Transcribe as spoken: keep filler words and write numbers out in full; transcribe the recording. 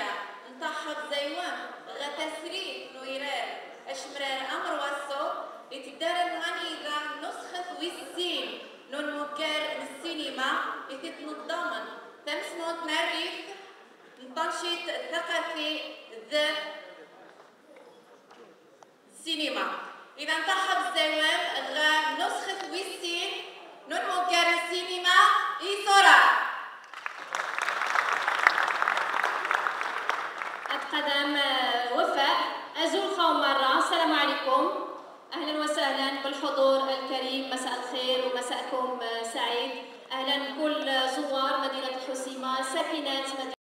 السينية نطحب زيوان غا تسريف نويرال اشمرار امر وصو يتدار الغنيدة نسخة ويسين نون مكار السينما يتنضمن تمسنوت مريف نتنشيط ثقافي ذا السينما إذا نطحب زيوان غا نسخة ويسين نون مكار السينما يسورا قدم وفاء أزول خاو مرة. السلام عليكم، أهلا وسهلا بالحضور الكريم، مساء الخير ومساءكم سعيد. أهلا كل زوار مدينة الحسيمة، ساكنات مدينة